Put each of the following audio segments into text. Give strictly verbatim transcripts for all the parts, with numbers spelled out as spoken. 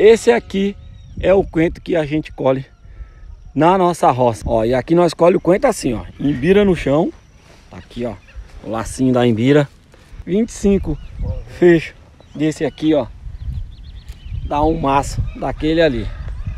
Esse aqui é o coentro que a gente colhe na nossa roça. Ó, e aqui nós colhe o coentro assim, ó. Imbira no chão. Tá aqui, ó. O lacinho da imbira. vinte e cinco fechos desse aqui, ó. Dá um maço daquele ali.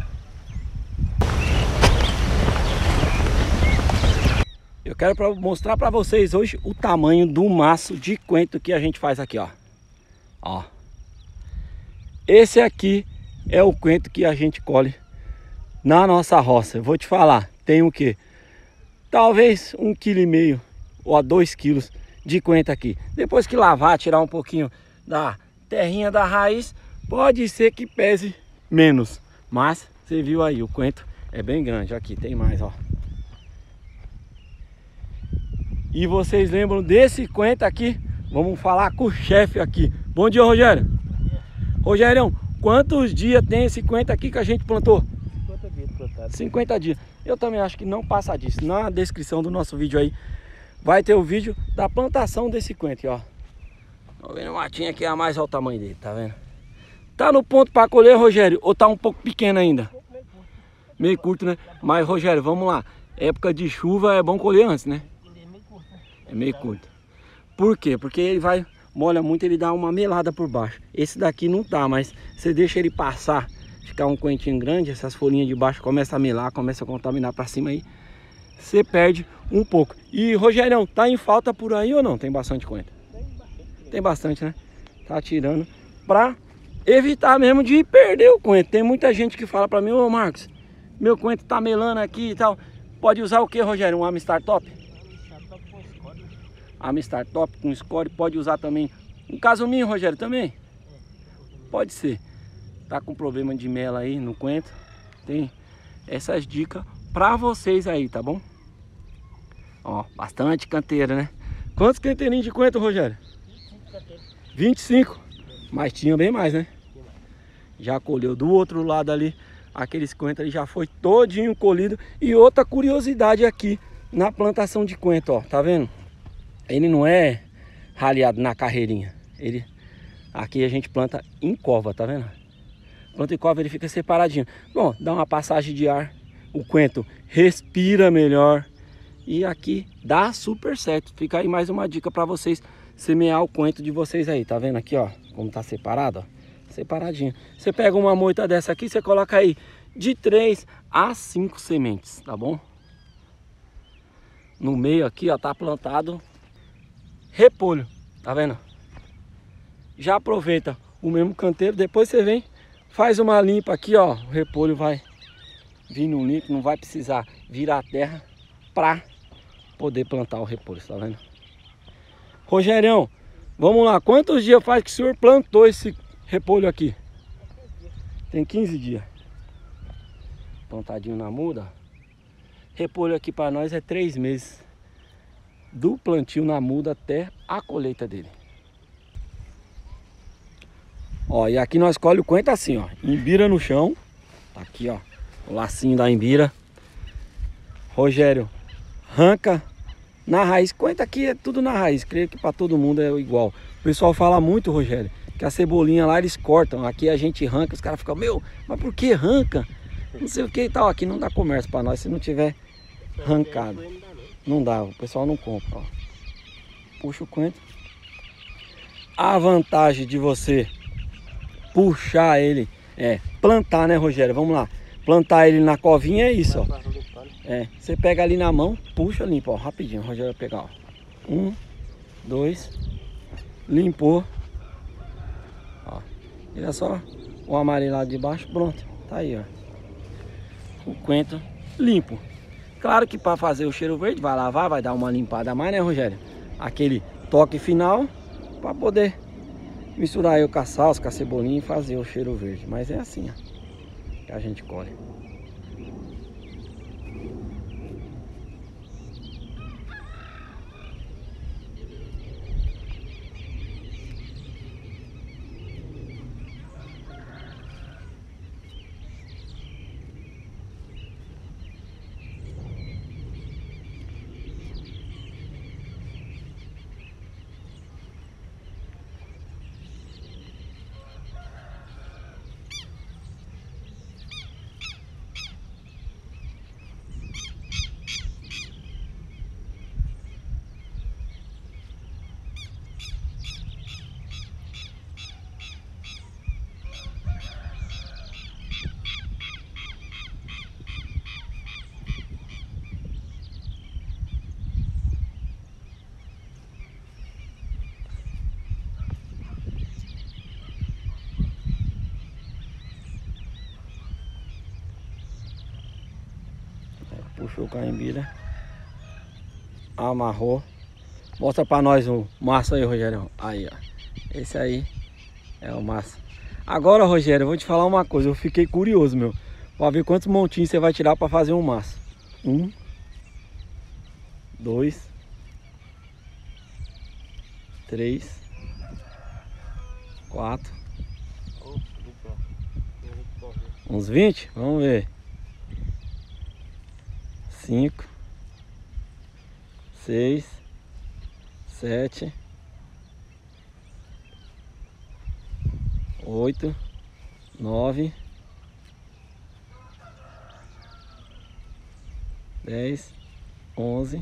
Eu quero pra mostrar para vocês hoje o tamanho do maço de coentro que a gente faz aqui, ó. Ó. Esse aqui é o coentro que a gente colhe na nossa roça. Eu vou te falar, tem o quê? Talvez um quilo e meio ou a dois quilos de coentro aqui. Depois que lavar, tirar um pouquinho da terrinha da raiz, pode ser que pese menos. Mas você viu aí, o coentro é bem grande. Aqui tem mais, ó. E vocês lembram desse coentro aqui? Vamos falar com o chefe aqui. Bom dia, Rogério. Bom dia. Rogério, quantos dias tem esse coentro aqui que a gente plantou? cinquenta dias plantado. cinquenta dias. Eu também acho que não passa disso. Na descrição do nosso vídeo aí vai ter o vídeo da plantação desse coentro, ó. Tá vendo o matinho aqui? A mais olha o tamanho dele, tá vendo? Tá no ponto para colher, Rogério? Ou tá um pouco pequeno ainda? Meio curto. Meio curto, né? Mas, Rogério, vamos lá. Época de chuva é bom colher antes, né? Ele é meio curto, né? É meio curto. Por quê? Porque ele vai, molha muito, ele dá uma melada por baixo. Esse daqui não tá, mas você deixa ele passar, ficar um coentinho grande, essas folhinhas de baixo começam a melar, começa a contaminar para cima aí, você perde um pouco. E, Rogério, tá em falta por aí ou não? Tem bastante coentro? Tem bastante. Tem bastante, né? Tá tirando pra evitar mesmo de perder o coentro. Tem muita gente que fala pra mim: ô Marcos, meu coentro tá melando aqui e tal. Pode usar o que, Rogério? Um Amistar Top? Amistar Top com score, pode usar também um casuminho, Rogério, também? Pode ser. Tá com problema de mela aí no coentro? Tem essas dicas pra vocês aí, tá bom? Ó, bastante canteira, né? Quantos canteirinhos de coentro, Rogério? vinte e cinco. Mas tinha bem mais, né? Já colheu do outro lado ali. Aqueles coentros ali já foi todinho colhido. E outra curiosidade aqui na plantação de coentro, ó. Tá vendo? Ele não é raleado na carreirinha. Ele, aqui a gente planta em cova, tá vendo? Planta em cova, ele fica separadinho. Bom, dá uma passagem de ar. O coentro respira melhor. E aqui dá super certo. Fica aí mais uma dica para vocês semear o coentro de vocês aí. Tá vendo aqui, ó? Como tá separado, ó. Separadinho. Você pega uma moita dessa aqui, você coloca aí de três a cinco sementes, tá bom? No meio aqui, ó, tá plantado repolho, tá vendo? Já aproveita o mesmo canteiro, depois você vem, faz uma limpa aqui, ó. O repolho vai vir no limpo, não vai precisar virar a terra pra poder plantar o repolho, tá vendo? Rogerião, vamos lá, quantos dias faz que o senhor plantou esse repolho aqui? Tem quinze dias. Plantadinho na muda. Repolho aqui para nós é três meses. Do plantio na muda até a colheita dele. Ó, e aqui nós colhe o coentro assim, ó. Imbira no chão. Tá aqui, ó. O lacinho da imbira. Rogério arranca na raiz. Coentro aqui é tudo na raiz. Creio que para todo mundo é igual. O pessoal fala muito, Rogério, que a cebolinha lá eles cortam. Aqui a gente arranca. Os caras ficam: meu, mas por que arranca? Não sei o que e tal. Aqui não dá comércio para nós se não tiver arrancado. Não dá, o pessoal não compra, ó. Puxa o coentro. A vantagem de você puxar ele é plantar, né, Rogério? Vamos lá. Plantar ele na covinha é isso, ó. É, você pega ali na mão, puxa, limpa, ó, rapidinho. O Rogério vai pegar, ó. Um, dois, limpou. Ó. E é só o amarelado de baixo, pronto. Tá aí, ó. O coentro limpo. Claro que para fazer o cheiro verde vai lavar, vai dar uma limpada a mais, né, Rogério? Aquele toque final para poder misturar aí o com a salsa, com a cebolinha e fazer o cheiro verde. Mas é assim, ó, que a gente colhe. Puxou com a embira. Amarrou. Mostra pra nós o maço aí, Rogério. Aí, ó. Esse aí é o maço. Agora, Rogério, eu vou te falar uma coisa. Eu fiquei curioso, meu. Pra ver quantos montinhos você vai tirar pra fazer um maço. Um. Dois. Três. Quatro. Uns vinte? Vamos ver. Cinco. Seis. Sete. Oito. Nove. Dez. Onze.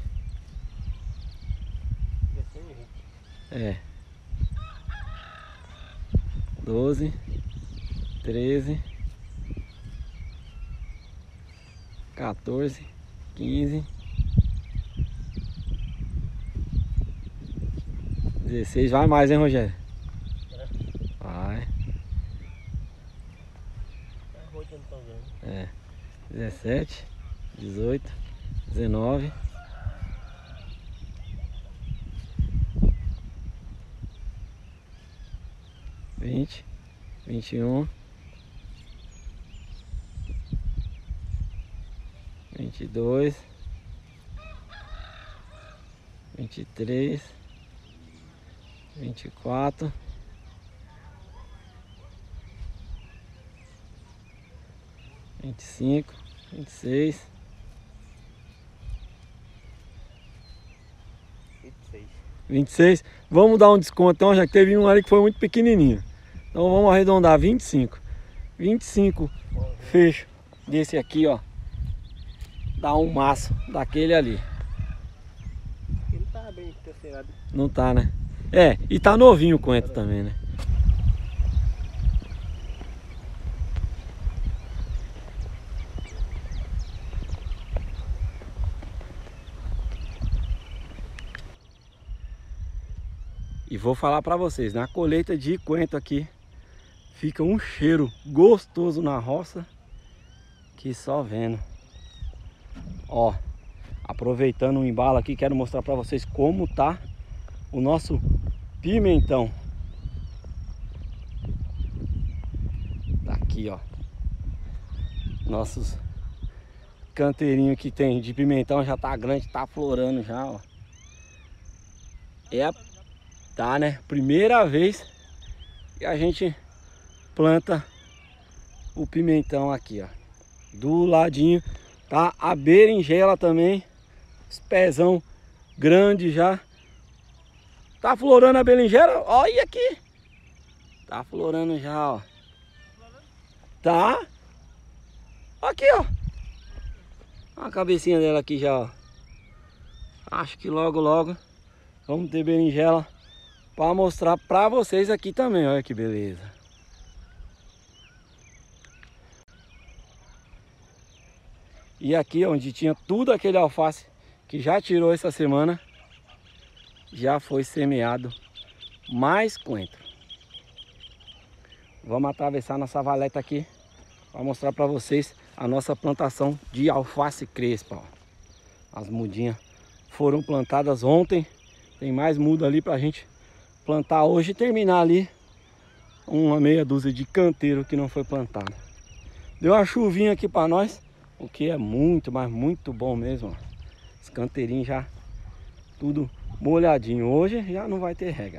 É. Doze. Treze. Quatorze. Quinze. Dezesseis. Vai mais, hein, Rogério? Vai. É. Dezessete. Dezoito. Dezenove. Vinte. Vinte e um. Vinte e dois. Vinte e três. Vinte e quatro. Vinte e cinco. Vinte e seis. Vinte e seis. Vamos dar um desconto então, já que teve um ali que foi muito pequenininho. Então vamos arredondar vinte e cinco. vinte e cinco fecho desse aqui, ó. Dá um maço daquele ali. Ele não tá bem terceirado. Não tá, né? É, e tá novinho o coentro também, né? E vou falar pra vocês, na colheita de coentro aqui fica um cheiro gostoso na roça que só vendo. Ó, aproveitando o embalo aqui, quero mostrar pra vocês como tá o nosso pimentão. Tá aqui, ó. Nossos canteirinhos que tem de pimentão já tá grande, tá florando já, ó. É a... Tá, né? Primeira vez que a gente planta o pimentão aqui, ó. Do ladinho tá a berinjela também. Os pezão grande já. Tá florando a berinjela? Olha aqui. Tá florando já, ó. Tá. Aqui, ó. A cabecinha dela aqui já, ó. Acho que logo, logo vamos ter berinjela para mostrar para vocês aqui também. Olha que beleza. E aqui onde tinha tudo aquele alface que já tirou essa semana, já foi semeado mais coentro. Vamos atravessar nossa valeta aqui para mostrar para vocês a nossa plantação de alface crespa, ó. As mudinhas foram plantadas ontem. Tem mais muda ali para a gente plantar hoje e terminar ali uma meia dúzia de canteiro que não foi plantado. Deu uma chuvinha aqui para nós, o que é muito, mas muito bom mesmo, ó. Os canteirinhos já tudo molhadinho. Hoje já não vai ter rega.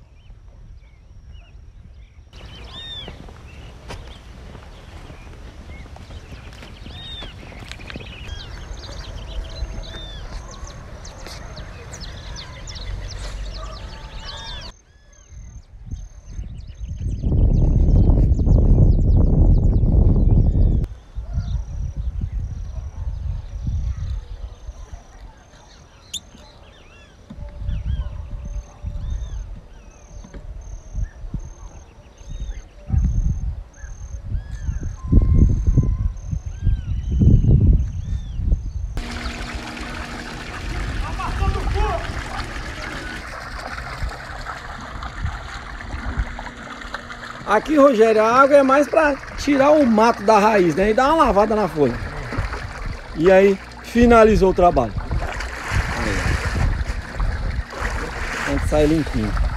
Aqui, Rogério, a água é mais para tirar o mato da raiz, né? E dar uma lavada na folha. E aí finalizou o trabalho. Aí, ó. Tem que sair limpinho.